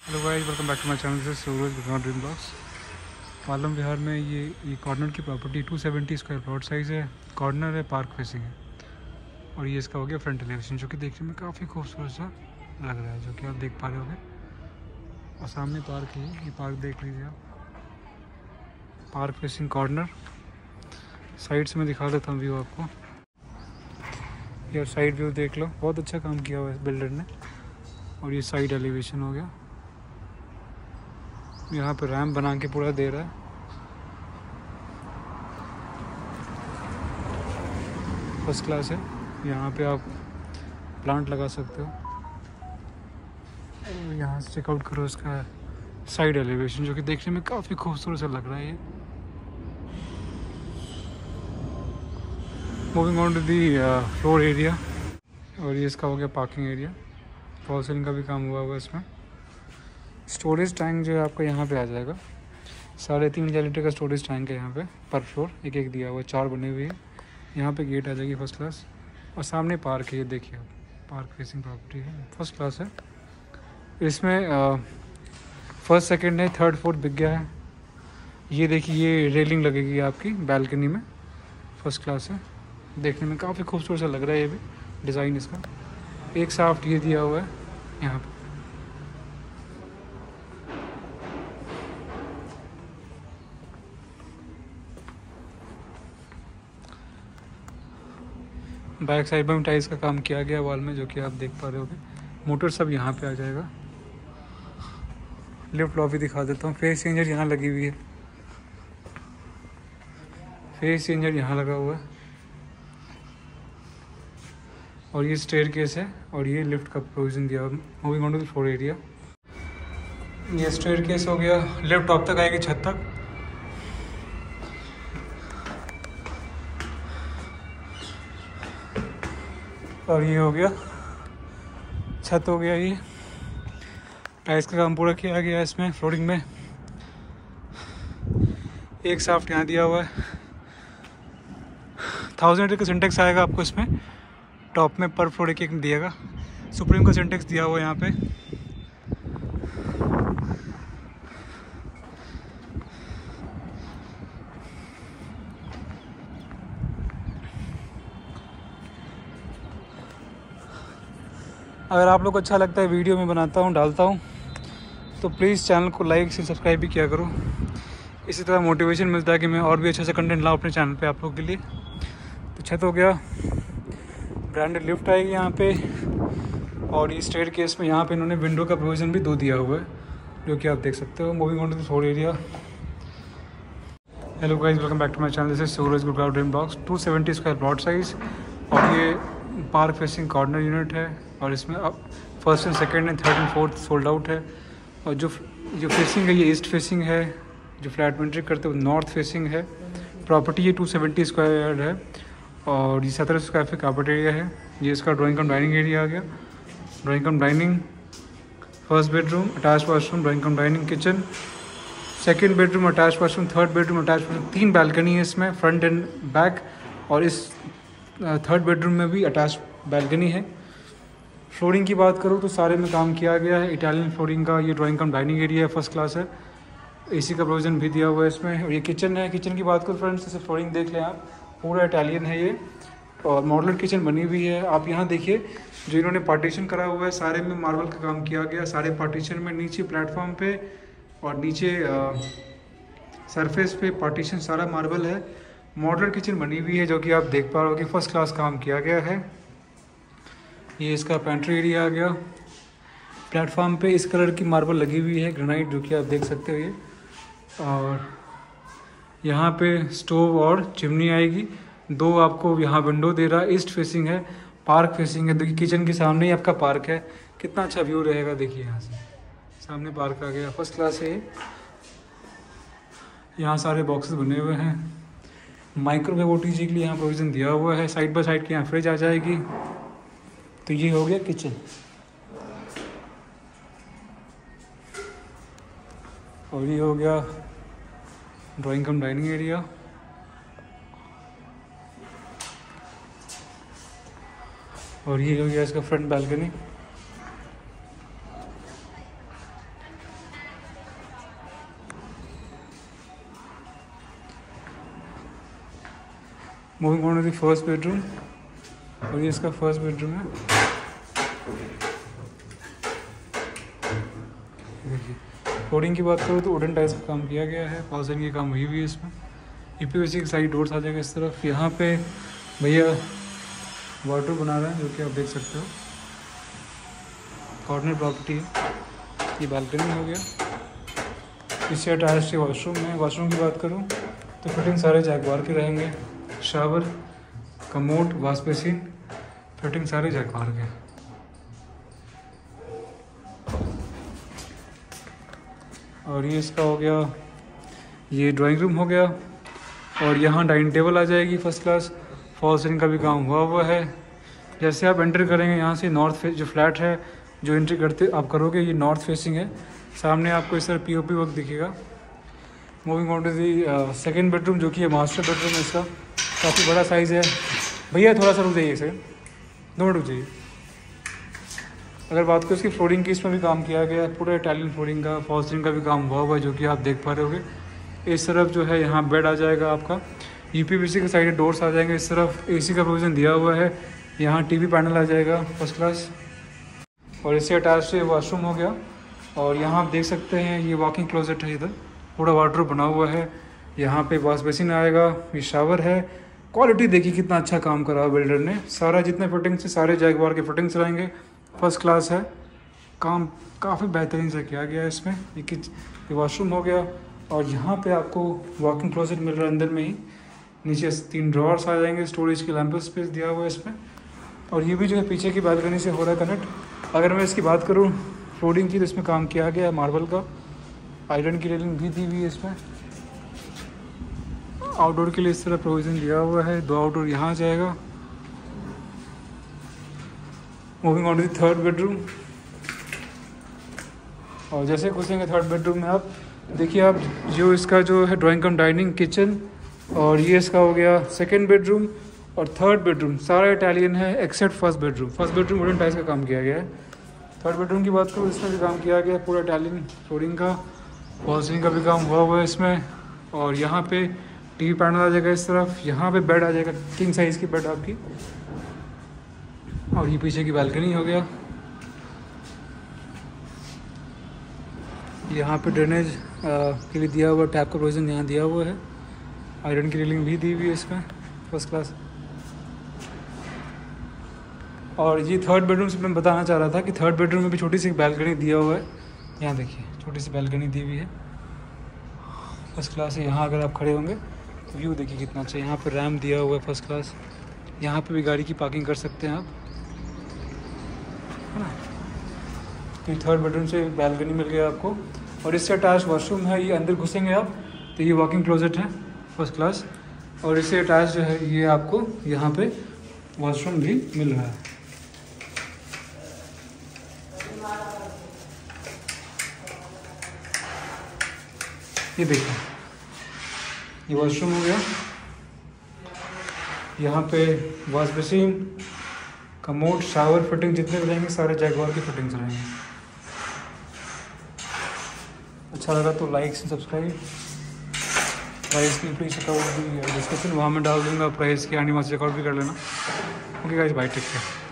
Hello guys, welcome back to my channel. This is Suraj with dream blogs. Palam Vihar में ये corner की property 270 square plot size है। Corner है, park facing है और ये इसका हो गया फ्रंट एलिवेशन, जो कि देखने में काफ़ी खूबसूरत सा लग रहा है, जो कि आप देख पा रहे होंगे। और सामने पार्क है, ये पार्क देख लीजिए आप। Park facing corner. साइड से मैं दिखा देता हूँ व्यू आपको। यार साइड व्यू देख लो, बहुत अच्छा काम किया हुआ है बिल्डर ने। और ये साइड एलिवेशन हो गया। यहाँ पे रैम्प बना के पूरा दे रहा है। फर्स्ट क्लास है। यहाँ पे आप प्लांट लगा सकते हो। और यहाँ से चेकआउट करो इसका साइड एलिवेशन, जो कि देखने में काफ़ी खूबसूरत सा लग रहा है। ये moving on to the floor area. और ये इसका हो गया पार्किंग एरिया। फॉल सीलिंग का भी काम हुआ हुआ इसमें। स्टोरेज टैंक जो है आपका यहाँ पे आ जाएगा। 3.5 लीटर का स्टोरेज टैंक है यहाँ पे पर फ्लोर। एक एक दिया हुआ है, 4 बने हुए हैं। यहाँ पे गेट आ जाएगी फर्स्ट क्लास। और सामने पार्क है, ये देखिए आप। पार्क फेसिंग प्रॉपर्टी है, फर्स्ट क्लास है। इसमें फर्स्ट सेकंड है, थर्ड फोर्थ बिक गया है। ये देखिए, ये रेलिंग लगेगी आपकी बैल्कनी में। फर्स्ट क्लास है, देखने में काफ़ी खूबसूरत सा लग रहा है। ये भी डिज़ाइन इसका एक साफ्ट ये दिया हुआ है यहाँ पे। बैक साइड में टाइल्स का काम किया गया वॉल में, जो कि आप देख पा रहे होगे। मोटर सब यहाँ पे आ जाएगा। लिफ्ट लॉबी दिखा देता हूँ। फेस चेंजर यहाँ लगी हुई है। फेस चेंजर यहाँ लगा हुआ है। और ये स्टेयर केस है और ये लिफ्ट का प्रोविजन दिया हुआ। Moving on to the floor area. ये स्टेयर केस हो गया, लिफ्ट टॉप तक आएगी, छत तक। और ये हो गया छत हो गया। ये टाइल्स का काम पूरा किया गया है इसमें। फ्लोरिंग में एक साफ्ट यहाँ दिया हुआ है। 1000 लीटर का सिंटेक्स आएगा आपको इसमें। टॉप में पर फ्लोर एक एक दिएगा। सुप्रीम का सिंटेक्स दिया हुआ है यहाँ पे। अगर आप लोग को अच्छा लगता है वीडियो में बनाता हूँ, डालता हूँ, तो प्लीज़ चैनल को लाइक से सब्सक्राइब भी किया करो। इसी तरह मोटिवेशन मिलता है कि मैं और भी अच्छे से कंटेंट लाऊँ अपने चैनल पे आप लोगों के लिए। तो छत हो गया, ब्रांडेड लिफ्ट आएगी यहाँ पे। और ये स्टेयर केस में यहाँ पे इन्होंने विंडो का प्रोविज़न भी 2 दिया हुआ है, जो कि आप देख सकते हो। Moving on to the floor area. Hello guys, welcome back to my channel. This is Suraj Gurgaon dream blogs. 270 square plot size और ये पार्क फेसिंग कॉर्नर यूनिट है। और इसमें अब first and second and third and fourth sold out है। और जो facing है ये ईस्ट फेसिंग है। जो फ्लैट में एंट्री करते हैं वो नॉर्थ फेसिंग है। प्रॉपर्टी ये 270 स्क्वायर है और ये 17 स्क्वायर फीट कार्पेट एरिया है। ये इसका ड्राइंग कम डाइनिंग एरिया आ गया। Drawing cum dining, first bedroom, attach washroom, drawing cum dining, kitchen, second bedroom, attach washroom, third bedroom, attach washroom. 3 balcony है इसमें, फ्रंट एंड बैक। और इस third bedroom में भी अटैच बैल्कनी है। Flooring की बात करूँ तो सारे में काम किया गया है। इटालियन फ्लोरिंग का ये ड्राइंग कम डाइनिंग एरिया है, फर्स्ट क्लास है। एसी का प्रोविज़न भी दिया हुआ है इसमें। और ये किचन है। किचन की बात करूँ फ्रेंड्स, जैसे फ्लोरिंग देख लें आप, पूरा इटालियन है ये। और मॉडलर किचन बनी हुई है। आप यहाँ देखिए, जो इन्होंने पार्टीशन करा हुआ है सारे में मार्बल का काम किया गया। सारे पार्टीशन में नीचे प्लेटफॉर्म पे और नीचे सरफेस पे पार्टीशन सारा मार्बल है। मॉडलर किचन बनी हुई है, जो कि आप देख पा रहे हो कि फर्स्ट क्लास काम किया गया है। ये इसका पेंट्री एरिया आ गया। प्लेटफॉर्म पे इस कलर की मार्बल लगी हुई है, ग्रेनाइट, जो कि आप देख सकते हो ये। और यहाँ पे स्टोव और चिमनी आएगी। 2 आपको यहाँ विंडो दे रहा है। ईस्ट फेसिंग है, पार्क फेसिंग है। देखिए किचन के सामने ही आपका पार्क है। कितना अच्छा व्यू रहेगा, देखिए यहाँ से सामने पार्क आ गया। फर्स्ट क्लास है। यहाँ सारे बॉक्सेस बने हुए हैं। माइक्रोवेव ओटीजी के लिए यहाँ प्रोविज़न दिया हुआ है। साइड बाय साइड की यहाँ फ्रिज आ जाएगी। तो ये हो गया किचन। और ये हो गया ड्राइंग कम डाइनिंग एरिया। और ये हो गया इसका front balcony. Moving on to the first bedroom, और ये इसका फर्स्ट बेडरूम है। देखिए फ्लोरिंग की बात करूँ तो वुडन टाइल्स का काम किया गया है, पाउसिंग की काम हुई हुई है इसमें। यूपीवीसी की साइड डोर्स आ जाएगा इस तरफ। यहाँ पे भैया वार्डरोब बना रहे हैं जो कि आप देख सकते हो, कॉर्नर प्रॉपर्टी है। ये बालकनी हो गया। इससे अटैच वॉशरूम है। वॉशरूम की बात करूँ तो फिटिंग सारे जैगवार के रहेंगे, shower, commode, wash basin, fitting सारे जैगवार के। और ये इसका हो गया, ये ड्राइंग रूम हो गया, और यहाँ डाइनिंग टेबल आ जाएगी फर्स्ट क्लास। फॉल सीलिंग का भी काम हुआ है। जैसे आप एंटर करेंगे यहाँ से नॉर्थ फेस जो फ्लैट है, जो एंट्री करते आप करोगे, ये नॉर्थ फेसिंग है। सामने आपको इस तरह पीओपी वर्क दिखेगा। Moving on to the second bedroom, जो कि है मास्टर बेडरूम है। इसका काफ़ी बड़ा साइज़ है। भैया थोड़ा सा रुक जाइए, एक सेकंड, 2 मिनट रुक जाइए। अगर बात करें इसकी फ्लोरिंग की, इसमें भी काम किया गया है, पूरा इटालियन फ्लोरिंग का, फॉल सीलिंग का भी काम हुआ है, जो कि आप देख पा रहे होगे। इस तरफ जो है यहाँ बेड आ जाएगा आपका। यूपीवीसी के साइड डोर्स आ जाएंगे। इस तरफ एसी का प्रोविज़न दिया हुआ है। यहाँ टीवी पैनल आ जाएगा फर्स्ट क्लास, और इससे अटैच वॉशरूम हो गया। और यहाँ आप देख सकते हैं ये वॉकिंग क्लोजेट है, इधर पूरा वार्डरोब बना हुआ है। यहाँ पे वॉश बेसिन आएगा, ये शावर है। क्वालिटी देखिए कितना अच्छा काम करा है बिल्डर ने। सारा जितने फिटिंग्स से सारे जैगवार के फिटिंग्स रहेंगे, फर्स्ट क्लास है। काम काफ़ी बेहतरीन से किया गया है इसमें। ये वॉशरूम हो गया, और यहाँ पे आपको वॉकिंग क्लोजेट मिल रहा है अंदर में ही। नीचे 3 ड्रॉर्स आ जाएंगे, स्टोरेज के लैम्प स्पेस दिया हुआ है इसमें। और ये भी जो है पीछे की बालकनी से हो रहा है कनेक्ट। अगर मैं इसकी बात करूँ फ्लोरिंग की, तो इसमें काम किया गया है मार्बल का। आयरन की रेलिंग भी दी हुई है इसमें। आउटडोर के लिए इस तरह प्रोविज़न दिया हुआ है। 2 आउटडोर यहाँ आ जाएगा। Moving on to the third bedroom, और जैसे घुसेंगे थर्ड बेडरूम में आप देखिए, आप जो इसका जो है ड्राइंग कम डाइनिंग किचन, और ये इसका हो गया सेकेंड बेडरूम। और थर्ड बेडरूम सारा इटालियन है except first bedroom. First bedroom wooden tiles का काम किया गया है। थर्ड बेडरूम की बात करूँ, इसमें भी काम किया गया है, पूरा इटालियन फ्लोरिंग का, वॉल सीलिंग का भी काम हुआ है इसमें। और यहाँ पे टीवी पैनल आ जाएगा इस तरफ। यहाँ पे बेड आ जाएगा, किंग साइज़ की बेड आपकी। और ये पीछे की बालकनी हो गया। यहाँ पे ड्रेनेज के लिए दिया हुआ टैप का प्रोविज़न यहाँ दिया हुआ है। आयरन की रेलिंग भी दी हुई है इसमें फर्स्ट क्लास। और ये थर्ड बेडरूम से मैं बताना चाह रहा था कि थर्ड बेडरूम में भी छोटी सी बालकनी दिया हुआ है। यहाँ देखिए छोटी सी बालकनी दी हुई है, फर्स्ट क्लास है। यहाँ अगर आप खड़े होंगे तो व्यू देखिए कितना अच्छा। यहाँ पर रैम्प दिया हुआ है फर्स्ट क्लास। यहाँ पे भी गाड़ी की पार्किंग कर सकते हैं आप, है ना। तो ये थर्ड बेडरूम से बालकनी मिल गया आपको। और इससे अटैच वॉशरूम है। ये अंदर घुसेंगे आप तो ये वॉकिंग क्लोजेट है फर्स्ट क्लास। और इससे अटैच जो है ये आपको यहाँ पे वॉशरूम भी मिल रहा है। ये देखिए ये वॉशरूम हो गया। यहाँ पे wash basin, commode, shower fitting जितने भी रहेंगे सारे जैगवार की फिटिंग्स रहेंगे। अच्छा लगा तो लाइक एंड सब्सक्राइब। प्राइस की प्लीज चेकआउट भी डिस्क्रिप्शन, वहाँ मैं डाल दूँगा प्राइस की। आनी वहाँ से चेकआउट भी कर लेना। Okay guys, bye, take care.